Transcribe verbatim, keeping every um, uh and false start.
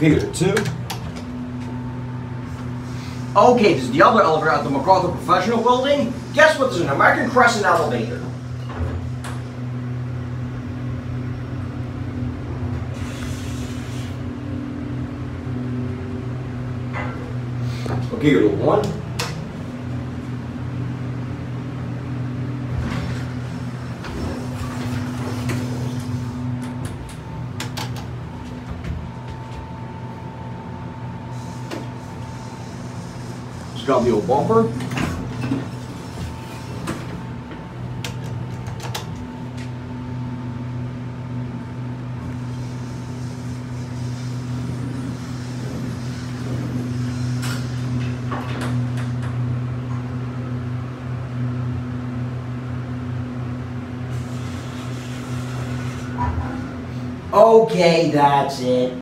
Okay, the two. Okay, this is the other elevator at the MacArthur Professional Building. Guess what? This is an American Crescent elevator. Okay, go to one. It's got the old bumper. Okay, that's it.